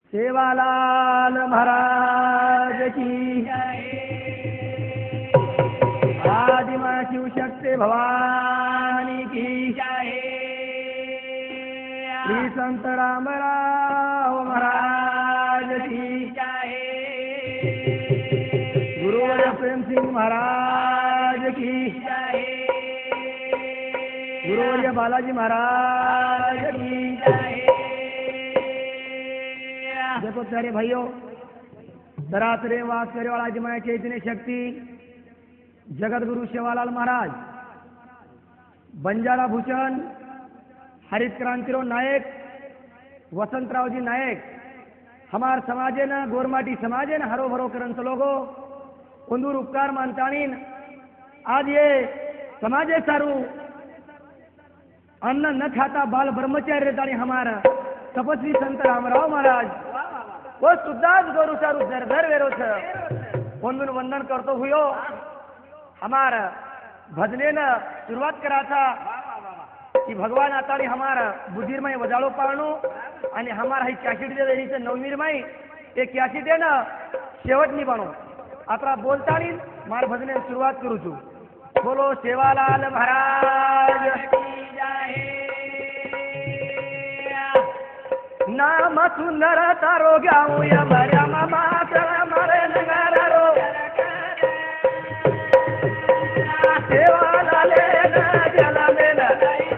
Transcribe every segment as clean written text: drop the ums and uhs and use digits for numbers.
सेवालाल महाराज की आदिमा शिवशक्ती भवानी की श्री संत रामराव महाराज की गुरुवर्य प्रेम सिंह महाराज की गुरुवर्य बालाजी महाराज की। देखो प्यारे भाइयों, दरातरे वास करे वाला जमाया चैतन्य शक्ति जगत गुरु सेवालाल महाराज, बंजारा भूषण, हरित क्रांतिराव नायक, वसंतराव जी नायक, हमार समाजे न गोरमाटी समाजे न हरो भरो करन लोगो उंदूर उपकार मानतानीन आज ये समाजे सारू अन्न न खाता बाल ब्रह्मचारी रहतानी हमारा तपस्वी संत रामराव महाराज वो सुद्धा गोरु सारू धर धर वेरो छ वंदन वंदन करतो हुयो हमारा भजने न शुरुआत करा था कि भगवान आता हमारा बुद्धिरमय वजाड़ो पाणो आणि हमारा ही कॅसेट दे रही से नवनिर्मय ते कॅसेट है ना शेवट नहीं बनो आता बोलतानी मार भजने शुरुआत करू छू। बोलो सेवालाल महाराज नाम सुंदर तारो गाऊ या मर्या मामा चला मारे नगारो सेवालाले ना जला में ना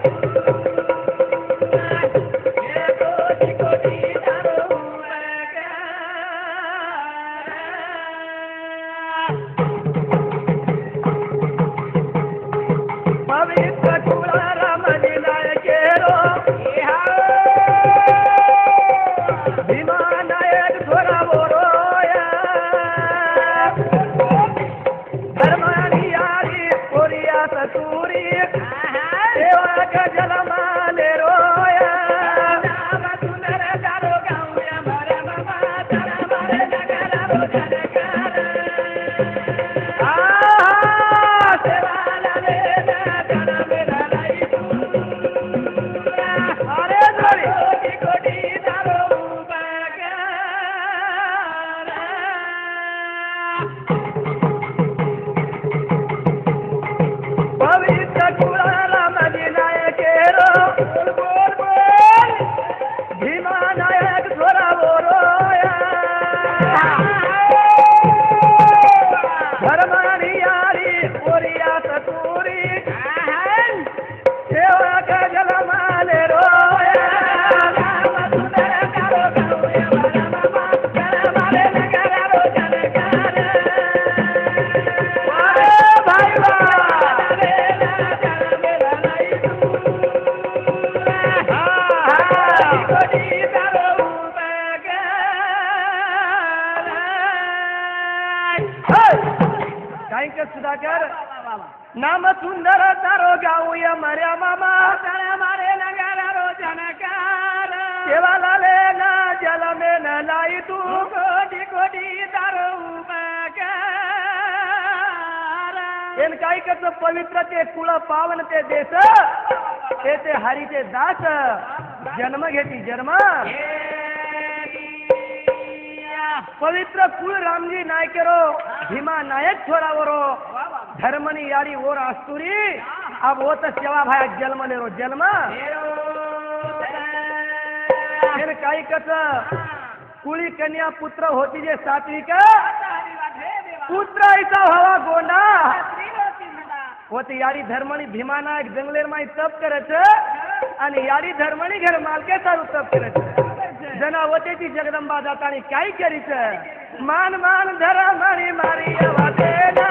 सुधाकर नाम सुंदर तारो गाऊ या मर्या मामा मारे नगारो जनकार सेवालाले ना जल में न लाई तू कोटी कोटी तारो इन काही कस पवित्र ते कुळ पावन ते देश ते हरीचे दास जन्म घेती जन्म पवित्र कुल रामजी नायकेरो भीमा नायक छोरावरो धर्मनी यारी ओर आस्तुरी अब वो तो सेवा भाई जन्म ले रो जन्म फिर काही कस कुळी कन्या पुत्र होती जे सात्विक पुत्र ऐसा हवा गोंडा होती यारी धर्मनी भीमा नायक जंगलेर माई तप करत आणि यारी धर्मनी घर मालके सारू तप करत जनावतेची जगदंबा जातानी काय करीच मान मान धरा मारी मारी वाटेना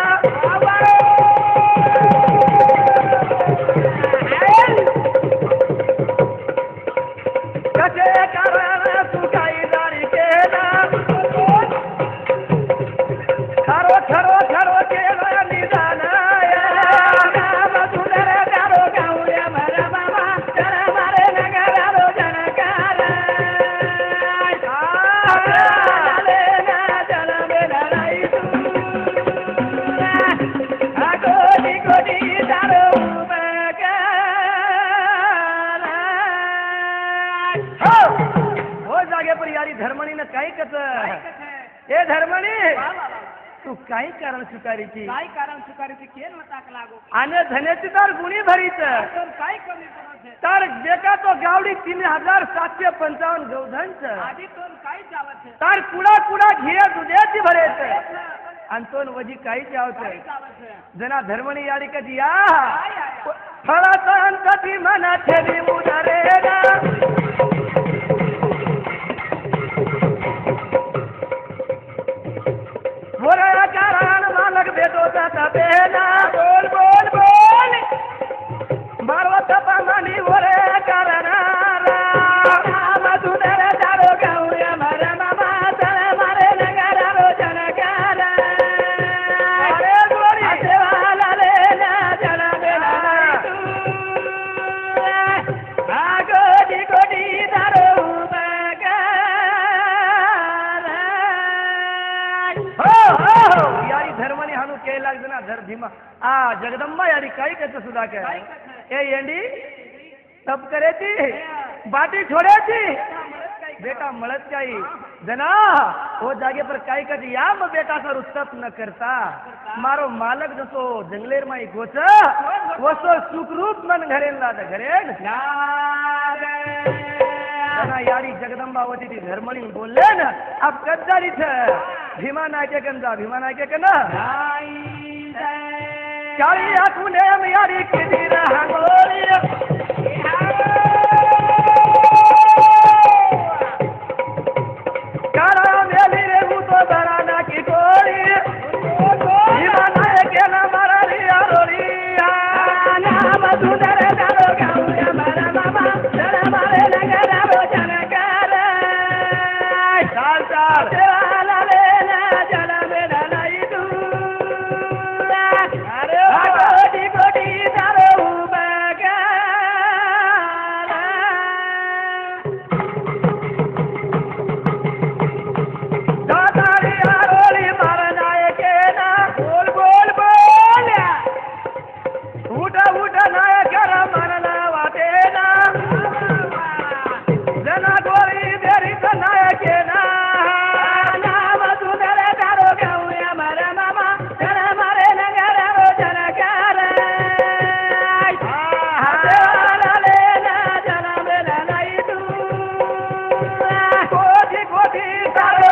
कसे कारण तू काही दारी केला खरो खरो खरो केला निदान काही कच काय कथे ए धर्मणी वा वा वा तू काही कारण स्वीकारीची काय कारण स्वीकारायचे केन मताक लागो आणि धन्याची तर गुणी भरीच तर काय कमी पडो छे तर जेका तो गावडी 3755 गौधन आधी तो काय चावत छे तर कुडा कुडा घिया दुधाची भरेच आणि तो वजी काही चावत काय चावत छे जना धर्मणी याडी कधी या काय आया फळाचा अंतती मना ठेवी उदरेना वरा कारण मालक भेटो जाता बेना बोल बोल बोल मारवा तपा मानी वरे कारण मधुदर दारो गाऊया मारा मामा चल मारे नगरा रोजन कर अरे गोरी देवाला ले ना जना बेना तू आगोडी गोडी दारो यारी धर्मनी हाणू के लाग ना धर धीमा आ जगदंबा यारी काही कच सुद्धा काय काय कथे ए येंडी तप करेती बाटी छोड़ेती बेटा मळत काही जना वो जागे पर काही कच या मग बेटा करू तप न करता मारो मालक जसो जंगलेर माई गोच वसो सुखरूप मन घरेन लाद घरेन जना यारी जगदंबा होती ती धर्मणी बोलले ना अब गद्दारी थे भीमा नायके कंदा भीमा नायके कना काली आकुने हम यारी किदी रहा गोरी काला मेली रे तो बराना की गोरी भीमा नायके ना मारा रिया रोरिया नाम सुंदर दारो गाऊया मारा मामा जरा मारे नगरा रोजन कर चाल चाल देवाला ले ना जला मेरा नहीं तू अरे गोडी गोडी दारो बगा दादारी आरोली मारना के ना बोल बोल बोल उठा उठा नायकर मारना वाटे ना जना गोरी देरी तो नायके ना नाम सुंदर दारो गाऊया मारा मामा जना मारे नगरा रोजन कर देवाला ले ना जना मेरा नहीं तू कोठी कोठी दारो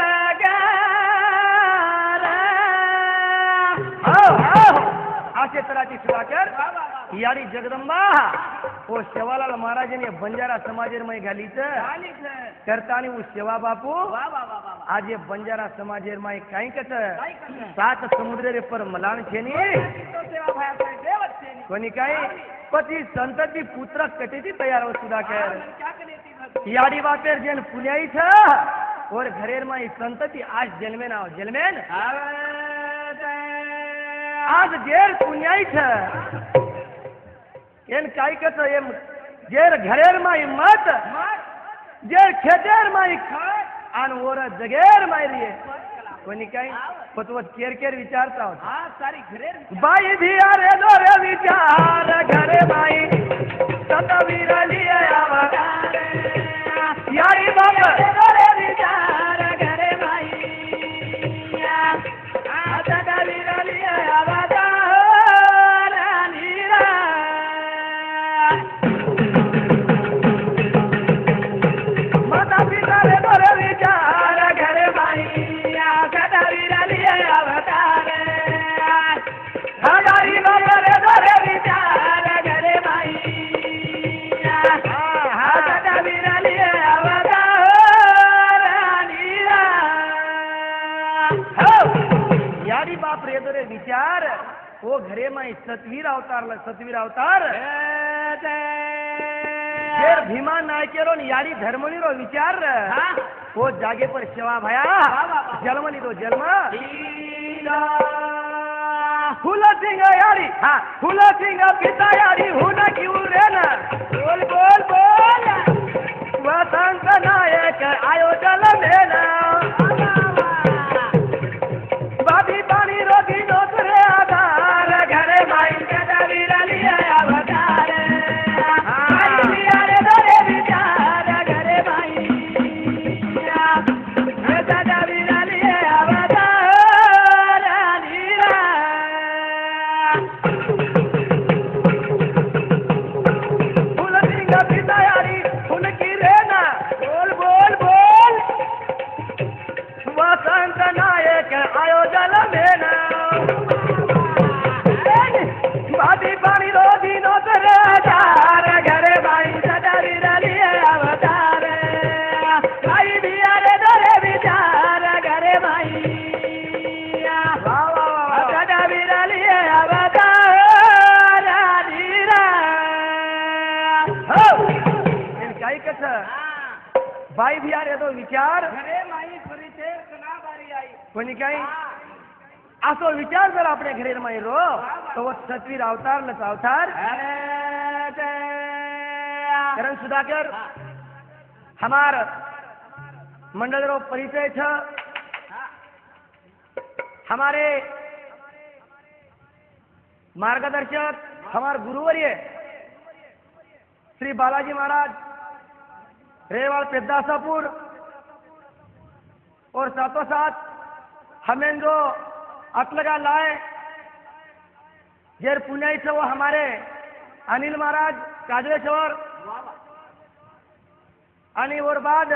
असे तराची सुधाकर यारी जगदंबा ओ शेवालाल महाराजांनी बंजारा समाजेर मै घालीच खाली छे करतानी वो शेवा बापू वा वा वा वा आज ये बंजारा समाजेर मै काही कच काय कथे 7 समुद्र रे पर मलाण छेनी तो सेवा भया करे देवत छे कोणी काय पती संतती पुत्र कटेची तयार हो सुधाकर क्या करेती भक्ति याडी बापेर जेन पुण्याई छ और घरेर मै संतती आज जन्मे ना जन्मेन आज जेर पुण्याई छ एन काय कच एम जेर घरेर माई मत जेर खेतेर माई खट आन ओर जगेर माई रिये कोणी काय पतवत केर केर विचारता होत हाँ सारी घरे बाई धिया रे दोरे विचार घरे बाई सतवीर लिये अवतार यारी बाप दोरे विचार घरे बाई सतवीर लिये अवतार नीरा माता पिता रे दोरे विचार घरे बाई सतवीर लिये अवतार हमारी बाबा रे दोरे विचार घरे बाई सतवीर लिये अवतार नीरा यारी बाप रे दोरे विचार वो घरे माई सतवीर अवतार शेर भीमा नायकेरो यारी धर्मनी रो विचार वो जागे पर सेवा भया जन्म लीधो जन्म फुल सिंह यारी हाँ फुल सिंह पिता यारी हुन की उरेन बोल बोल बोल वसंत नायक आयो जन्म लेना बाबी पानी रोगी दोसरे आधार घरे माई सतवीर लिये अवतार लिया रे दोरे विचार घरे माई विचार घरे माई फरी ते कना बारी आई कोणी काही असो विचार जर आपल्या घरी माई रो तो वो सतवीर अवतार लच अवतार अरे ते करण सुधाकर हमार मंडल रो परिचय छ हमारे मार्गदर्शक हमारे गुरुवर्य श्री बालाजी महाराज रेवाड़ पेदासापुर और साथों साथ हमें जो अतलगा लाए जेर पुणे से वो हमारे अनिल महाराज काजवेश्वर आणि और बाद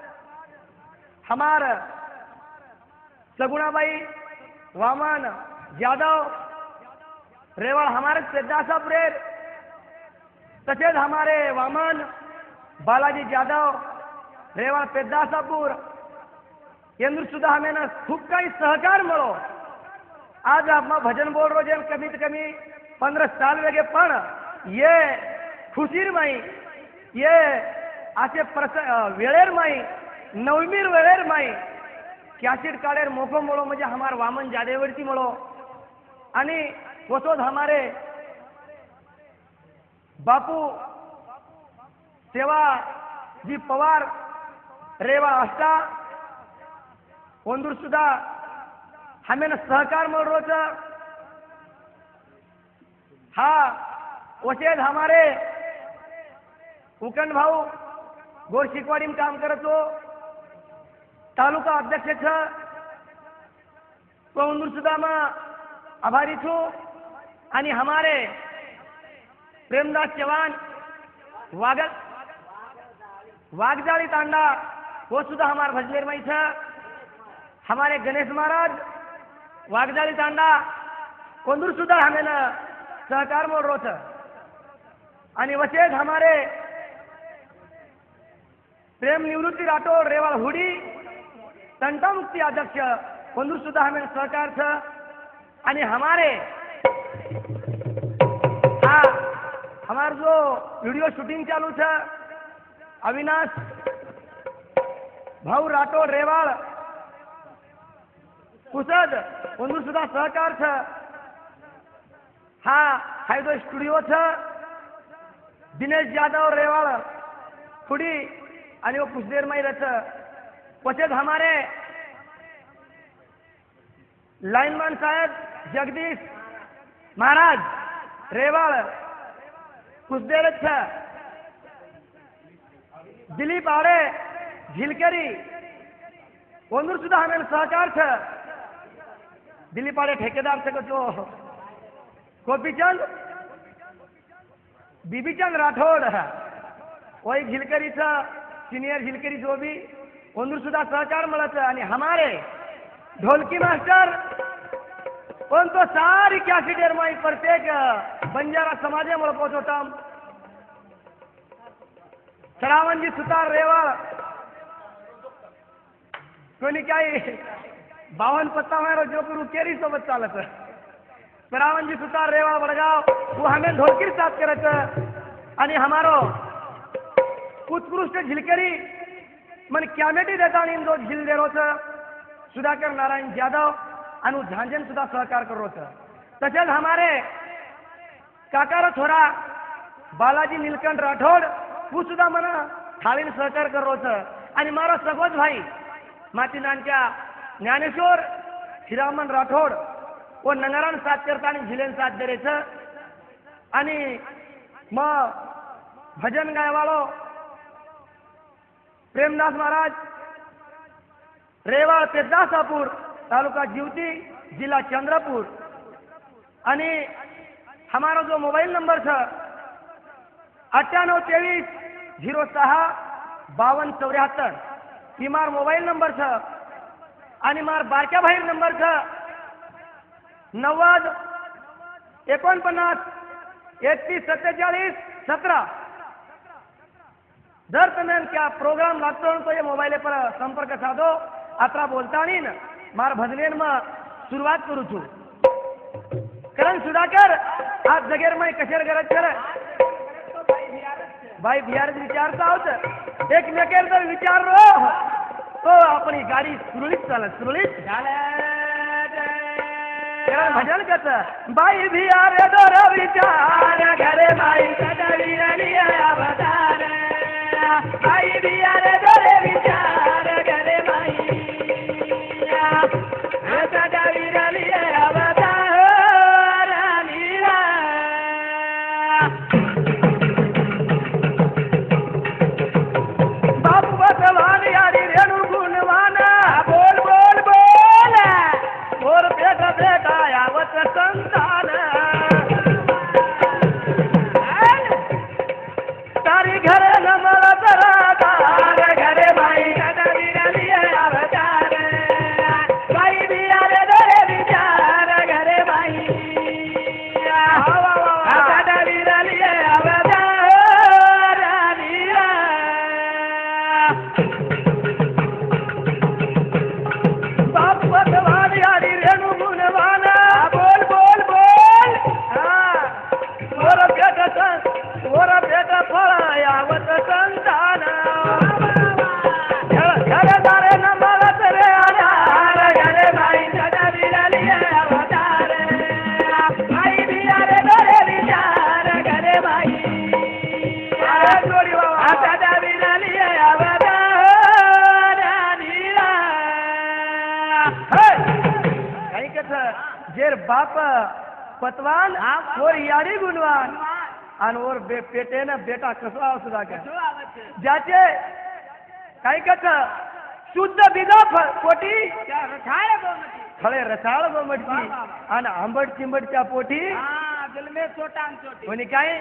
हमार सगुणाबाई वामन यादव रेवाड़ हमारे पेदासापुर तसेच हमारे वामन बालाजी यादव रेवाड़ पेदासापुर यांनी सुद्धा हमें खूप काही सहकार मिळो आज आप भजन बोल रो जेम कमीत कमी 15 साल वेगे पण ये खुशीर माई ये असे वेळेर माई नवमीर वेळेर माई कॅसेट काढेर मोफो मोळो म्हणजे हमार वामन जादेवरती मोळो आणि वसोद हमारे बापू सेवा जी पवार रेवा अष्टा ओंदूर सुद्धा हमें सहकार मिल रोच हा वशेद हमारे उकंड भाऊ गोर शिकवाड़ी में काम करतो तालुका अध्यक्ष छ तो ओंदूर सुद्धा में आभारी छू आणि हमारे प्रेमदास चौहान वागजाली तांडा वो सुधा हमारे भजनेर में था हमारे गणेश महाराज वागजाली तांडा कोंदूर सुधा हमें न सहकार मोड़ रो था आणि वचेज हमारे प्रेम निवृत्ति राठोड रेवाड़ हुडी तंटा मुक्ति अध्यक्ष कोंदूर सुधा हमें सहकार था आणि हमारे हमार जो वीडियो शूटिंग चालू था अविनाश भाऊ राठोड रेवाड़ कुसद उन्हें सुधा सहकार था हाँ हाइडो स्टूडियो था दिनेश यादव रेवाड़ खुड़ी आणि वो कुछ देर में ही रहता पचेद हमारे लाइनमैन साहब जगदीश महाराज रेवाड़ कुछ देर अच्छा दिलीप आड़े झिलकरी ओंदूर सुधा हमें सहकार था दिलीप आड़े ठेकेदार से जो गोपीचंद बीबीचंद राठौड़ है वही झिलकरी था सीनियर झिलकरी जो भी ओंदूर सुधा सहकार मिला था आणि हमारे ढोलकी मास्टर पण तो सारी कॅसिडेर माई प्रत्येक बंजारा समाजामुळे पोहोचवता श्रावणजी सुतार रेवाड़ कोणी काही 52 पत्ता मारो जो गुरु केरी सोबत चालत श्रावणजी सुतार रेवाड़ वडगाव वो हमें ढोलकी साथ करत आणि हमारो उत्कृष्ट झिलकरी मन कॅमेटी देता आणि दो झिल दे रोच सुधाकर नारायण यादव अनु झांझन सुधा सहकार करो तसेच हमारे काकार थोड़ा बालाजी नीलकंठ राठौड़ वो सुधा मना थाली सहकार करो आणि मारा सगोज भाई मातीनांच्या ज्ञानेश्वर हिरामन राठौड़ वो नंगारान साथ करता आणि झिलेन साथ दे रहे आणि मग भजन गायवालो प्रेमदास महाराज रेवाड़ पेदासापुर तालुका जीवती जिला चंद्रपुर आणि हमारा जो मोबाइल नंबर था 9823065274 ही मार मोबाइल नंबर था आणि मार बारक्या भाई नंबर था 90 49 31 47 17 जर तुम्हें क्या प्रोग्राम लागतो तो ये मोबाइल पर संपर्क साधो आता बोलता नहीं ना मार भजनेन में सुरुवात करू छू करण सुधाकर आज जगेर में कशेर गरज कर भाई बिहार विचारता होत एक मेकेर तर विचार रो तो अपनी गाडी सुरळीत चालत सुरळीत भजन कस बाई भी आरे दोर विचार घरे बाई सदवी रली अवतार बाई भी आरे दोर विचार घरे बाई सदवी रली अवतार नीरा बापू भगवान यारी रेणु गुणवान बोल बोल बोल मोर बेटा बेटा यावत संतान तारी घरे न मरत रातार घरे बाई सदवी रली अवतार बाई भी आरे दोरे विचार घरे बाई सदवी रली अवतार नीरा बाप भगवान यारी रेणु गुणवान बोल बोल बोल मोर बेटा फळ यावत संतान घरे दारे न मरत रे आधार घरे बाई सदवी रली अवतार बाई भी आरे दोरे विचार घरे बाई सदवी रली अवतार नीरा काही कस जेर बाप पतवान और याडी गुणवान आणि और पेटेन बेटा कसला सुद्धा काय ज्याचे काही कस शुद्ध बिदा पोटी खळे रसाळ गोमटची आणि आंबट चिंबटच्या पोटी कोणी काय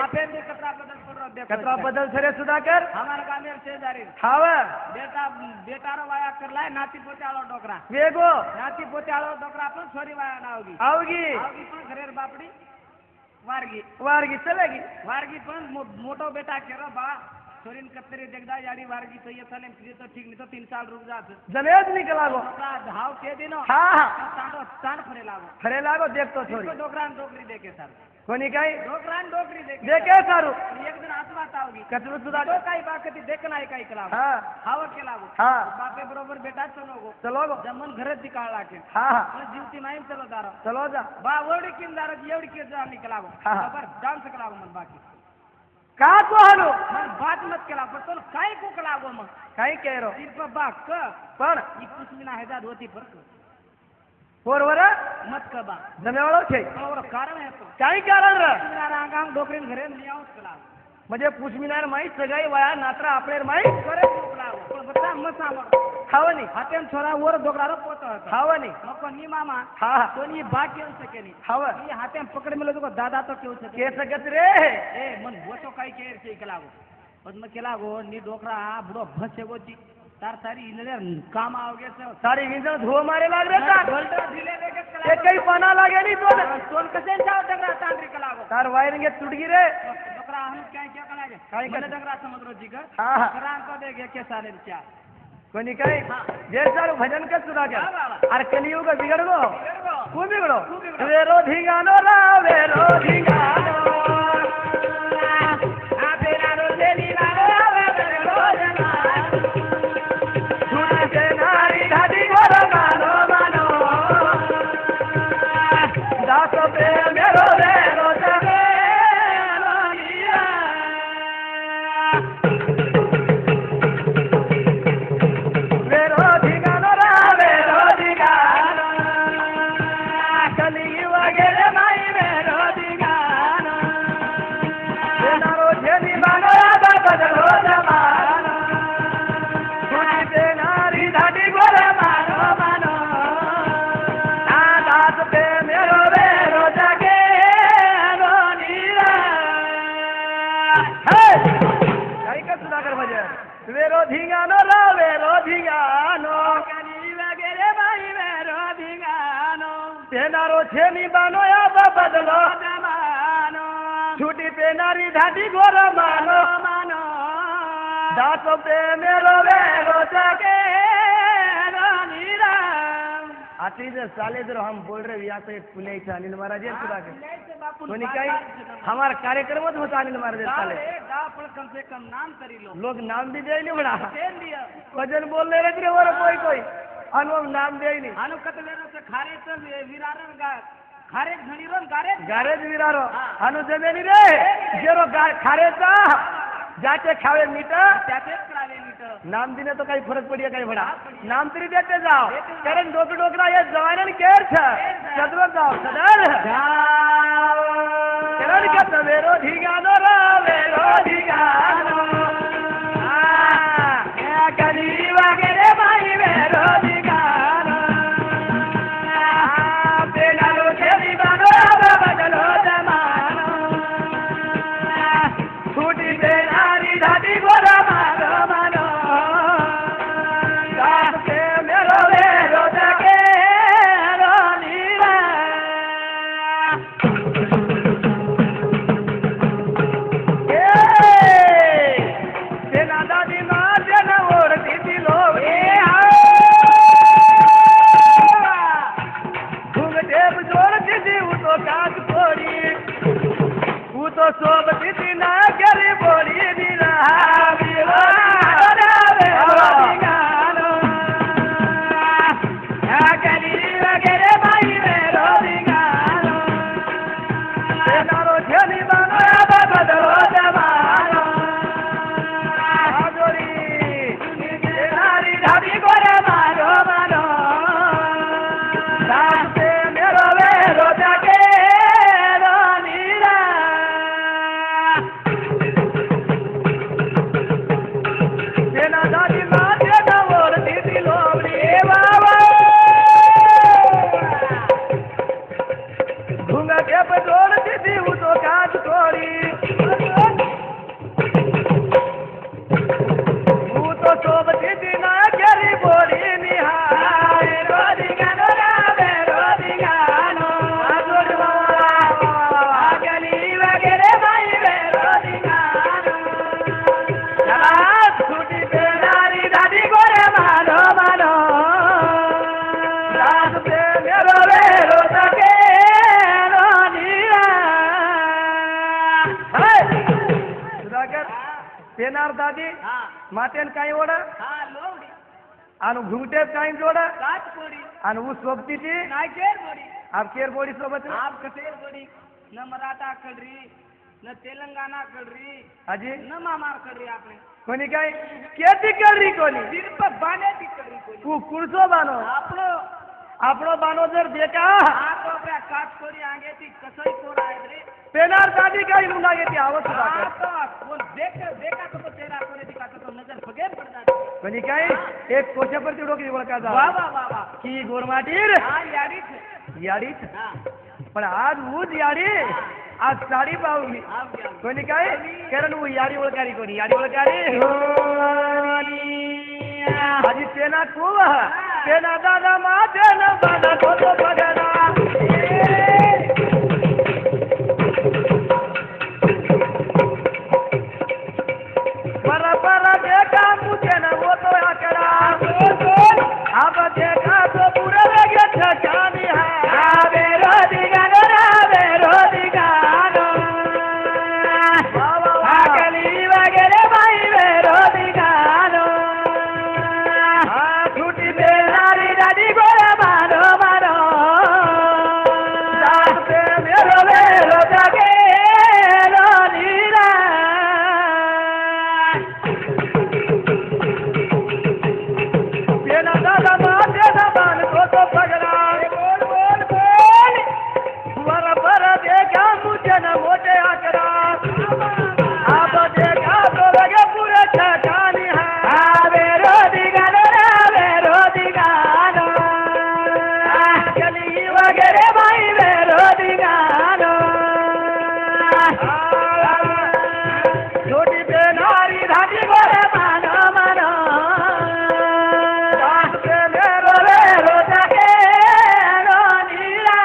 कचरा बदल सरे सुधाकर हमारा गामेर शेजारी हाव बेटा बेटारो वाया करलाय नाती पोत्याळो डोकरा वेगो नाती पोत्याळो डोकरा पण छोरी वाया नावगी आवगी आवगी पण घरेर बापडी वारगी वारगी चलेगी वारगी पण मोटो बेटा केरो बा छोरीन कत्तरी देखदा यारी वारगी तो ये थने तो ठीक नहीं तो 3 साल रुक जात जमेज निकला गो धाव के दिनो हाँ तांडो तान फरे लागो खरे लागो देखतो छोरी डोकरान डोकरी देखे सर कोणी काय डोकरान डोकरी देखे सारू एक दिन आसमात आवगी कचरू सुद्धा तो काही बाकती देखना आहे काही कला हाँ हाव केला गो हाँ बापे बरोबर बेटा चलो गो चलो गो जमन घरत दिकाळला के हाँ हाँ पण जीवती माईन चलो दारा चलो जा बा वडी किन दारा एवढी के जा निकला गो हाँ, हाँ. बरोबर डान्स केला गो मन बाकी का तो हलो मन बात मत केला पण तो काय को केला गो मग काही कह रो सिर्फ बाक क पण ई पुसमिना हैदाद होती पर पोरवर मत क बा जमेवाळो छे और कारण है तो काही कारण र पुसमिना रांगांग डोकरीन घरे नियावत केला म्हणजे पुष्मिनार माई सगाई वया नात्रा आपलेर माई करे डोकला गो पण बता मसा मग खावनी हातेन छोरा वर डोकरा पोत खावनी मको नी मामा हाँ हाँ तो नी बा केऊ सके नी खाव ये हातेन पकड़ मिलो तो दादा तो केऊ सके के सकत रे ए मन वो तो काही केर से केला गो पण मग केला गो नी डोकरा बुडो भसे गोची तार सारी इनले काम आवगे से सारी विंजन धो मारे लाग रे का गोल्ड ढिले देके एक केला काही पाना लागे नी तो सोन कसे जाओ डगरा तांड्री केला गो तार वायरिंग तुटगी रे डोकरा हम काय क्या केला गे काय मन डगरा समुद्र जी का हाँ हाँ डगरा को देगे के साले चार कोणी काय देर सारू भजन कर सुधा वाह, वाह, कर अरे कलियुग बिगड़ गो देखो तू बिगड़ो तू बिगड़ो. वेरो धिंगानो रा वेरो धिंगानो आ बेला रो देली वालो आवे रो जना झूठ के नारी धादी गोर मानो मानो दास पे मेरो वेरो जगे वेरो धिंगानो रा वेरो धिंगानो कलियुग गेले माई वेरो धिंगानो नारो झेली मानो या बदलो जमानो झूठ के नारी धादी गोर मानो मानो दास पे मेरो वेरो जगे नीरा काही का सुधाकर भजन वेरो धिंगानो रा वेरो धिंगानो कली वगैरे बाई मेरो धिंगानो पेनारो छेनी बानो या बदलो जमानो छुटी पेनारी धाटी गोर मानो मानो दास पे मेरो वेरो जगे नीरा आ आखरी जर साले जर हम बोल रहे यहाँ से पुणे से अनिल महाराज है सुधा के पुण्याचे बापून कोणी बार काही बार जन्म. हमारा कार्यक्रमच होता अनिल महाराज गाव साले रे, गाव पण कम से कम नाम तरी लो. लोग नाम भी दे नहीं बड़ा तेल दिया. भजन बोल रहे रे और कोई अनुभव नाम दे नहीं आनु कतलेरो से खारेचं विरारण गा खारे घणीरोन गारे गारेज विरारो अनु जमेनी रे जेरो खारेचा जाते खावे मीठ त्याचेच करावे नीट. नाम दिने तो काही फरक पडिया काही बडा नाम तरी देते जाओ कारण डोकरा ये जवानन केर छ सदरो जाओ सदर कारण के तवेरो धिगानो वेरो धिगानो या कली वगैरे बाई वेरो धिगानो बेनालो छेली बानो बदलो जमानो छूटी बेनारी दादी गोरा मारो मानो दास के मेरो वेरो जगे रोनीला सेना दादी माँ जना ओढ़ती थी लोग घूमटेब जोड़ती थी वो तो काट फोड़ी वो तो सोबती थी ना करी बोली नीला सेनार दादी मातेन काही ओढा हा लोवडी आणि घुंगटेत काही जोडा काच पोडी आणि ऊस सोबती ती नायकेर बोडी आप केर बोडी सोबत आप कसेर बोडी न मराठा कडरी न तेलंगाना कडरी अजी न मामार कडरी आपने कोणी काय केती कररी कोणी सिर्फ बाने ती कडरी कोणी तू कुळसो बानो आपलो आपलो बानो जर देखा आप आपल्या काच पोडी आगे ती कसई कोरा आहे रे पेनार दादी काही मुंगा घेते आवत सुद्धा कर आप कोण देखा तो तेरा कोने दिखा तो नजर फगेर पड़ जाती कोणी काय एक कोशावरती डोकी ओळखा जा वाह वाह वाह वाह की गोरमाटीर हा याडीच याडीच हा पण आज ऊज याडी आज साडी पाहुली आप क्या कोणी काय कारण ऊ याडी ओळखारी कोणी याडी ओळखारी आजी तेना खूप तेना दादा माते न बाधा तो बघना बराबर देखा मुझे न वो तो आकड़ा अब देखा तो पूरा लगे छानी है बेरो दिगानो आगली वगैरह भाई बेरो दिगानो छुट्टी बेनारी दादी गोरा मारो मारो दास पे मेरो जागे रोनीला तेना दादा माते न बान तो पगड़ा बोल बोल बोल बराबर देखा मुझे न मोटे आकड़ा अब देखा तो लगे पूरे छकानी है बेरो दिगानो गली वगैरह भाई बेरो दिगानो छोटी बेनारी धाटी गोरे मानो मानो दास पे मेरो बेरो जाके रोनीला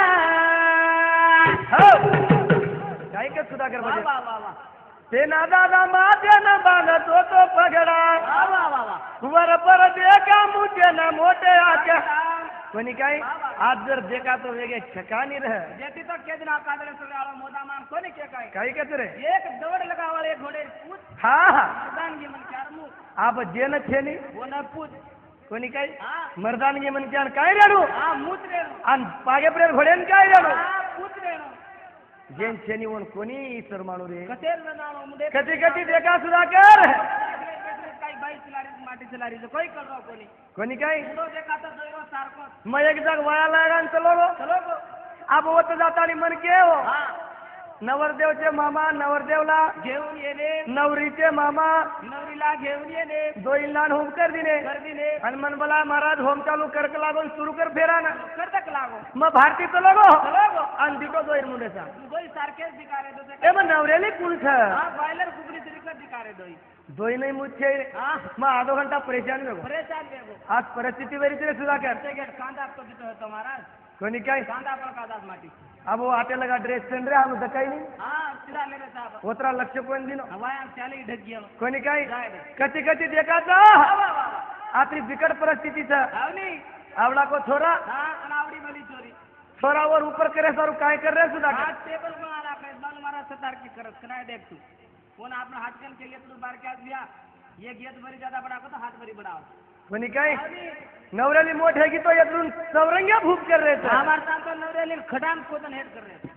हो काय के सुधाकर वाह बजे वाह वाह वाह तेना दादा माते न बांध तो पगड़ा वाह वाह वाह वाह वर पर देखा मुझे न मोटे आके कोणी काय आज जर देखा तो वेगे ठिकाणी रह जेती तो के दिन कादरे सगळे आलो मोदा मान कोणी के काय काही कहते रे एक दौड़ लगावल एक घोड़े पूछ हा हा मर्दानगी मन चार मुख आप जेन छेनी वो न पूछ कोणी काय हाँ मर्दानगी मन क्या काय रेडू हाँ मूत रे आणि पागे प्रेर घोड्यान काय रेडू हाँ पूछ रे जेन छेनी वन कोणी सर माणू रे कतेर न नाम मुदे कधी कधी देखा सुधाकर काही बाई चिलारी माटी चिलारी कोई कर रहा कोणी काय मुदो देखा तो दोरो सारको मग एक जाग वया लागा चलो गो चलो गो आप होत जातानी मन के हो हाँ नवरदेवचे मामा नवरदेवला घेऊन येणे नवरीचे मामा नवरीला घेऊन येणे दोईला होम कर दिने गर्दीने हनुमान बोला महाराज होम चालू करक लागून सुरू कर फेरा ना करतक लागो मग भारती चलो गो चलो गो आणि दिको दोईर मुंडेचा दोई सारखेच दिकारे दो ए मग नवऱ्याली कुंठ हाँ बॉयलर कुकरी तरीका दिकारे दोई दोई नाही मुच्छे हाँ मग आधो घंटा परेशान वेगो परेशान देखो आज परिस्थिती वेरी तरी सुधाकर गेट कांदा आपको दितो है तुम्हारा कोणी काय कांदा पर कादास माटी अब वो आटे लगा ड्रेस पहन रे हम दकाई नहीं हाँ सिरा ले रे साहब ओतरा लक्ष कोण दिनो हवाया चाले ढक गया कोणी काय जाय रे कधी कधी देखाचा आतरी बिकट परिस्थितीचा आवनी आवडा को छोरा हाँ अनावड़ी वाली चोरी छोरावर ऊपर करे सारू काय कर रे हाँ सुधाकर टेबल बना रखा है बाल मारा सतार की करत कराए देख तू कोण आपने हाथ के लिए तू बार क्या दिया ये गेट भरी ज्यादा बड़ा को तो हाथ भरी बढ़ाओ कोणी काय आवनी नवऱ्याली मोठ आहे की तो यातून चौरंग्या भूप कर रे हमारे साथ तो नवरेली खडान खोदन हेड कर रहे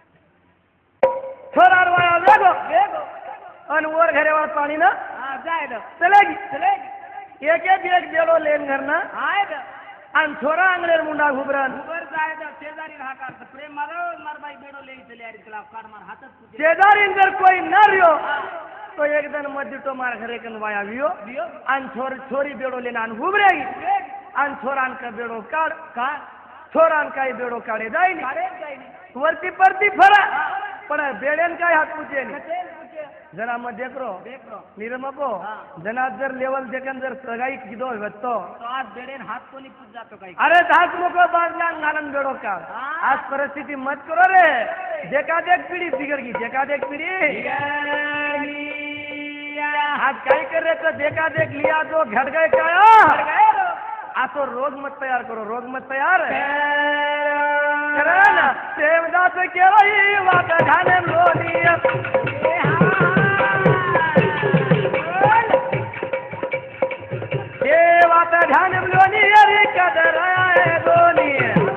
छोरार वाया देखो देखो अन वर घरे वाला पाणी ना हाँ जाए दो चलेगी चलेगी एक एक बेलो लेन घरना आए दो आणि छोरा अंगलेर मुंडा घुबरन ऊपर जाए दो शेजारी रहा कर प्रेम मारो मार भाई बेड़ो ले चले यार खिलाफ काट मार हाथत पूछे शेजारी जर कोई न रियो तो एक दिन मध्य तो मार घरे कन वाया वियो दियो आणि छोरी बेडो लेना आणि घुबरेगी देख आणि छोरान का बेडो काढ का छोरान काही बेडो काढे जाईनी काढे जाईनी वरती परती फरा पण बेड्यान काय हात पूछे कतेल पूछे जना मग देखरो देख रो निर्मको हाँ। जना जर लेवल देखन जर सगाई किदो तो तो आज बेड़ेन हाथ को नहीं पूछ जातो काही अरे धाक लोक बाजला घालन बेडो काढ हाँ। आज परिस्थिती मत करो रे देखा देख पिढी बिगड़ गई देखा देख पिढी आज काय कर रहे तो देखा देख लिया तो घट गए क्या आसो रोग मत तैयार करो रोग मत तैयार करा ना प्रेमदास के वही वाट ढाने लोनी ये वाट ढाने लोनी अरे कदर आए दोनी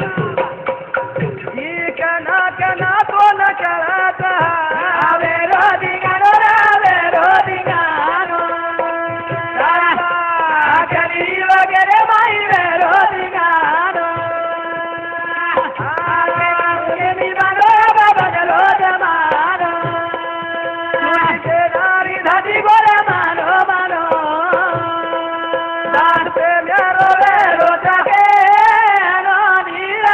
ये कना तो न कराता आवे रोदिगानो आवे रोदिगानो कली वगैरे माई वे रोदिगानो आवे मी मानो बाबा जलो जमानो तुझे नारी धादी गोरे मानो मानो दान पे मेरो वे रोजा के नो नीरा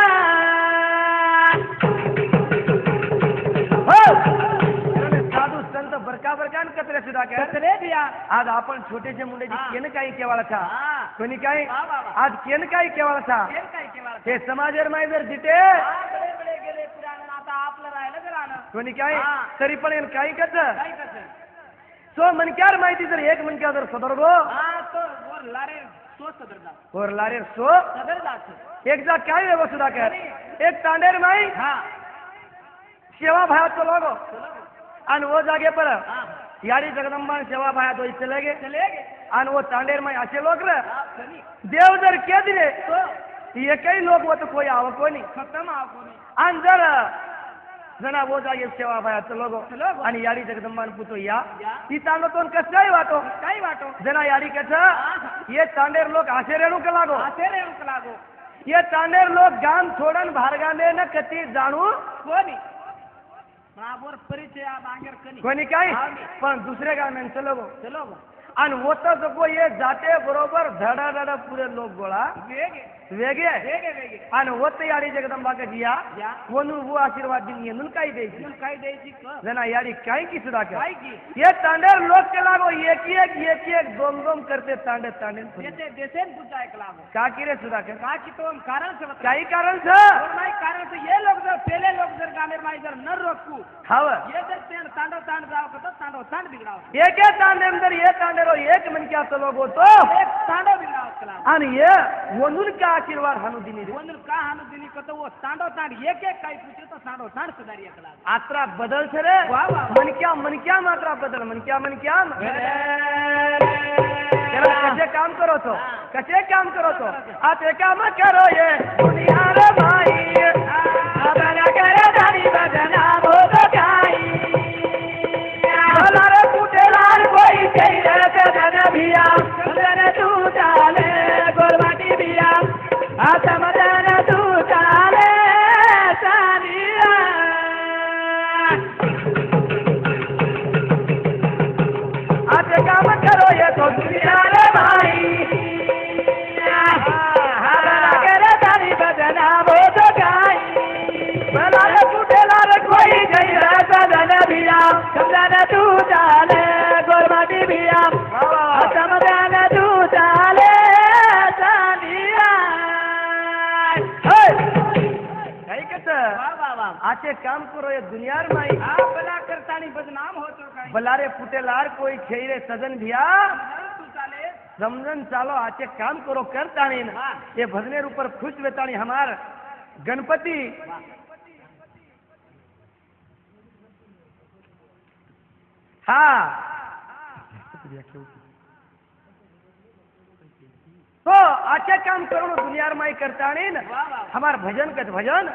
साधू संत बरका बरकान कतरे सुद्धा काय कतरे दिया आज आपण छोटेसे मुंडेची हाँ। केन काही केवाळा था हाँ कोणी काय वा, वा, वा। आज केन काही केवाळा था केल काही केला ते समाजर माय जर जिते बडे बडे गेले पुराण आता आपलं राहिलं का राहणं कोणी काय हाँ। तरी पण येन काही कच काय कसं सो मनक्यार माहिती जर एक मनक्या जर सदरगो हा तो वर लारे तो सदरदा और लारे सो सदरदाच एक जा काय व्यवस्था सुद्धा कर एक तांडेर माई हा सेवा भायात लोगो चलो आणि वो जागे पर हा यारी जगदंबा सेवा भायात होई चले गे चले गे आणि वो तांडेर माई असे लोक रे आप चली देव जर के दिले तो एकही लोक होत कोई आव कोणी खतम आप कोणी आणि जर जना वो जागे सेवा भायात लोगो चलो गो. आणि यारी जगदंबान पुतो या या. ती तांडो तो कसलाई वाटो काही वाटो जना यारी कच ये तांडेर लोक आशे रेणू का लागो असे रे उक लागो ये तांडेर लोक गाम छोडन भारगाने न कती जाणू कोणी बराबर परिचय आप आंगेर कनी कोणी काय हा. पण दुसरे गाव चलो चलो गो. आणि होत को ये जाते बरोबर धडा धडा पुरे लोक गोळा वेगे वेगे वेगे वेगे आणि होत याडी जगदंबा का जिया या वनू वो आशीर्वाद दिन येऊन काही द्यायची म्हणून काही द्यायची क जना याडी काय की सुद्धा कर काय की ये तांडेर लोक के लागो एक दोम दोम करते तांडे तांडे देते देसेन पूजा एक लागो का की रे सुद्धा कर का की तो हम कारण से बता काही कारण छ और नहीं कारण से ये लोग जर पहले लोग जर गामेर माई जर न रोकू हाव ये जर तेन तांडव तांड जाओ तो तांडव तांड बिगड़ाओ एके तांडेर अंदर ये तांडेर करो एक मनक्याचं लोक होतो एक तांडव दिला केला आणि ये वंदून का आशीर्वाद हानू दिनी रे वंदन का हानु दिनी कतो वो तांडव तांड एक एक काही पूछे तो तांडव तांड सुधारी केला आत्रा बदल छे रे वाह, वाह. मनक्या मात्रा बदल मनक्या कसे काम करो तो कसे काम करो तो आते काम करो ये दुनिया रे भाई आबरा करे दानी बजना हो तो काई भलारे कुटेलार कोई चाहिए सदन भिया सदन तू चाले गोरवाटी भिया आता मदन तू चाले सानिया आते काम करो ये तो दुनिया रे भाई आबरा करे दानी बजना हो तो काई भलारे कुटेलार कोई चाहिए सदन भिया सदन तू चाले गोरवाटी भिया समदन तू चाले सानिया काय कत वाह वाह वाह आचे काम करो ये दुनियार माई आ भला करतानी बदनाम होतो काय बलारे फुटेलार कोई खेरे सदन भिया तू चाले समझन चालो आचे काम करो करतानी हाँ. ये भजनेर ऊपर खुश वेतानी हमार गणपति हाँ तो आचे काम करो दुनियार माई करतानी वाह, वाह. हमार भजन कत भजन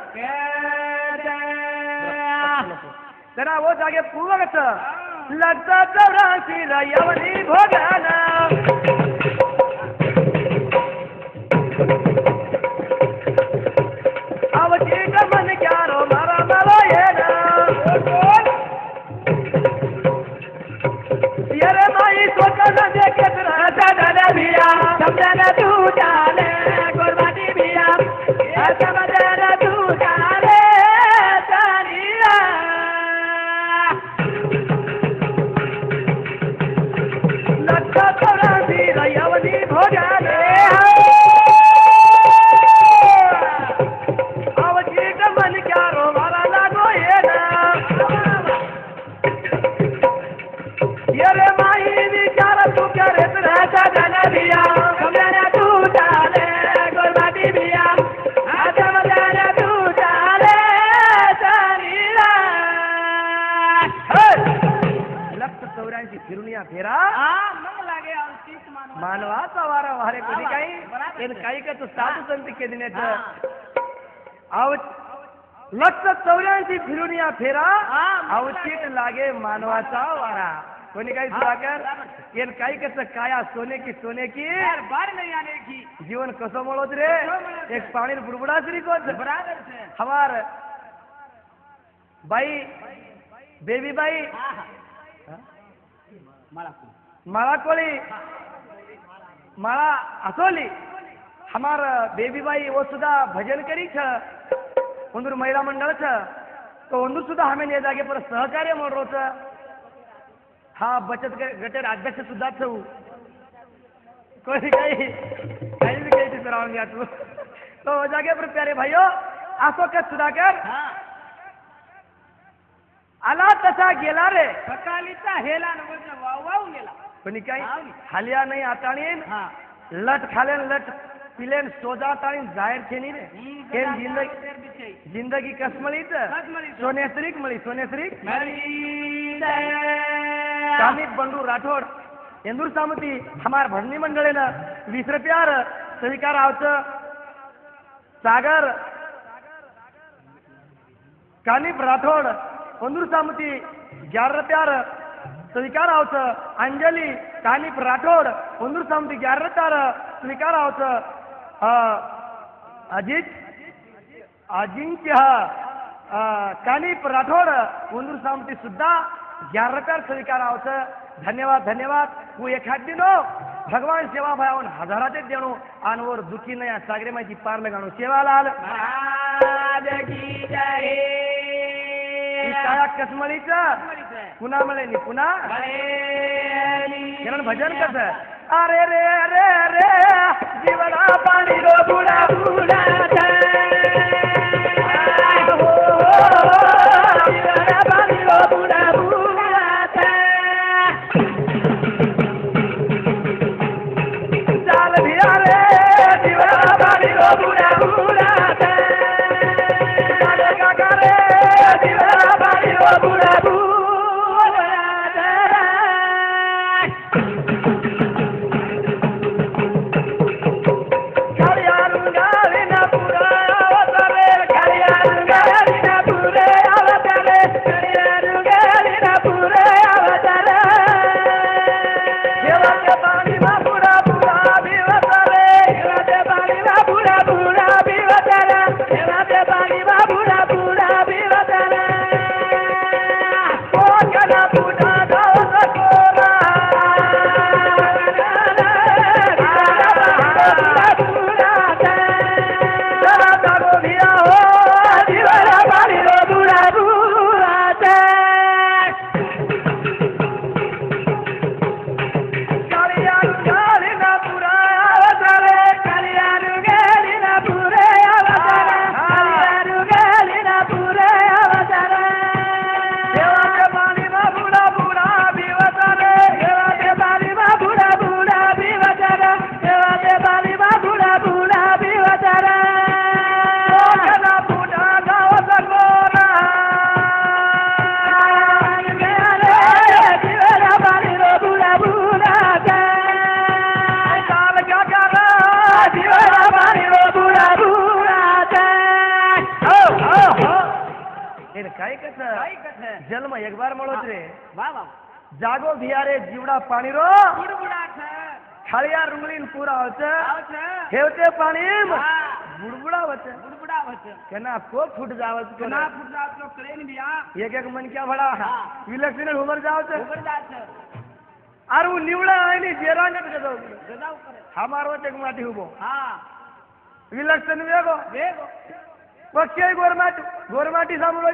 जरा वो जागे पूर्वगत लगता 84 रयवनी भोगाना आवची मन क्यारो मारा मारो ये ना येरे माई सोचन देखे सदन भिया समझन तू चाले गोरवाटी भिया समझन तू चाले सानिया लगता 84 रयवनी भोगाने आवची मन क्यारो मारा लागो ये ना येरे माई विचार तू करे सदन भिया समझन तू चाले गोरवाटी भिया समझन तू चाले सानिया लक्ष 84 फिरुनिया फेरा आ मन लागे और तीस मानवा मानवाचा वारा वारे कधी काही बराबर. एन काही का तो साधू संत के दिनेत हाँ. आव लक्ष 84 फिरुनिया फेरा हाँ, मन अवचित लागे मानवाचा वारा कोणी काही हाँ, सुधाकर बराबर. एन काही कसं काया सोने की यार बार नहीं आने की जीवन कसं मळोत रे कसं मळोत? एक पाणी बुडबुडा श्री कोच बराबर से हमार बाई बेबी बाई हाँ, हाँ. मला को माळा कोळी माळा असोली हमार बेबी बाई वो सुधा भजन करी छ ಒಂದೂರು ಮಹಿಳಾ ಮಂಡಳ छ तो ಒಂದು सुद्धा हमें ने जागे पर सहकार्य म्हणरो छ हा बचत गटर अध्यक्ष सुद्धा छ कोई काही भी काही करावून घ्या तू तो हो जागे पर प्यारे भाइयों असो का सुधाकर हाँ आला तसा गेला रे सकाळीचा हेला नवरचा वाव नेला कोणी काही हाव नी. हालिया नाही आताणी हाँ लट खालेन लट पिलेन सोजा ताणी जाहीर छे नी रे केन जिंदगी कस मळी त सोनेश्रीक मळी सोनेश्रीक कामिक बंडू राठोड इंदूर सामती हमार भजनी मंडळीनं 20 रुपयार स्वीकार आवचं सागर कानिप राठोड इंदूर सामती 11 रुपयार स्वीकार आवचं अंजली कानिप राठोड इंदूर सामती 11 रुपयार स्वीकार आवचं अजिंक्य कानिप राठोड इंदूर सामती सुद्धा 11 रुपयार स्वीकार आवचं धन्यवाद धन्यवाद वो एखाद दिनो भगवान सेवा भावन हजाराचे देणो आनवर दुखी नया सागरे माहिती पार लगाणो सेवालाल महाराज की जय काया कसमळीच पुन्हा मळे नी पुन्हा कारण भजन कसं अरे रे रे रे जीवना पाणी रो बुडा बुडा जीवना पाणी रो बुडा बुडा बुडात काका रे दिवरा पाणी रो बुडा बुडात काळ्या रंगाविना पुरा अवतारे काळ्या रंगाविना पुरे अवतारे काळ्या रंगाविना पुरे अवतारे देवाचे पाणी मा बुडा बुडा बिवतारे देवाचे पाणी मा बुडा बुडा बिवतारे देवाचे पाणी मा बुडा बुडा बिवतारे कोकणा बुडा गावचा कोरा जन्म एक बार मळोच रे जागो भियारे जीवडा पाणी रो खाळिया रुंगळीन पुरा होत हेवते पाणी बुडबुडा होत केना को फुट जावत केना फुट जावत लो करेन बिया एक एक मन क्या भडा विलक्षण उमर जावत आरु निवळा आणि जेरांगत गजाव हमारो एक माटी उभो विलक्षण वेगो पक्षी गोरमाटी सामोर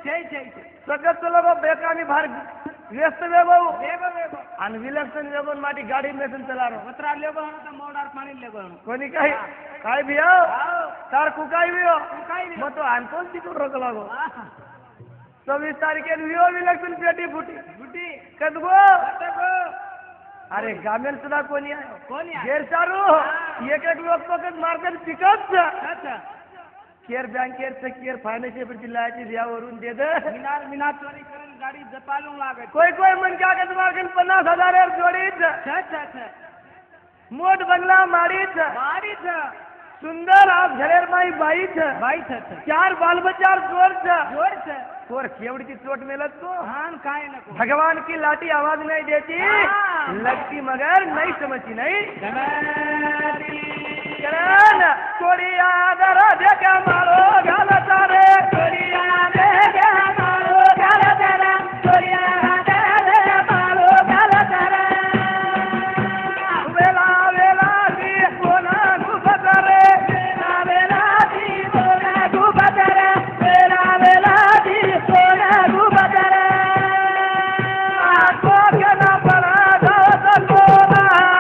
सगळं लोक बेकामी भार व्यस्त वेगो आणि विलक्षण वेगोन माटी गाडी मेसून चलारो पत्रा लेगो मोडार पाणी लेगो कोणी काय भियो तार कुकाई भियो मग तो आणकोन तिकून रोक लागो 26 तारखेर भियो विलक्षण पेटी फुटी कदगो अरे गामेल सुद्धा कोणी आहे गैरसारू एक एक लोक पकड मारतात पिकअप केअर बँकेर केअर फायनान्शियल जिल्ह्याची यावरून देत मिनार चोरी करून गाडी जपालून लागत कोई मन क्या करत मार्गन 50,000 जोडीच मोठ बंगला माडीच सुंदर आप घरेर माई बाईच 4 बाल बच्चार जोर तोर केवड़ीची चोट मेलत तो काय नको भगवान की लाठी आवाज नहीं देती लगती मगर नहीं समझती नहीं कोडिया दरा देखा मारो घालता रे कोडिया देखा मारो घालता रे कोडिया देखा मारो घालता रे वेला वेला दी कोना गुबता रे वेला वेला दी कोना गुबता रे वेला वेला दी कोना गुबता रे को केना पड़ा गावत कोना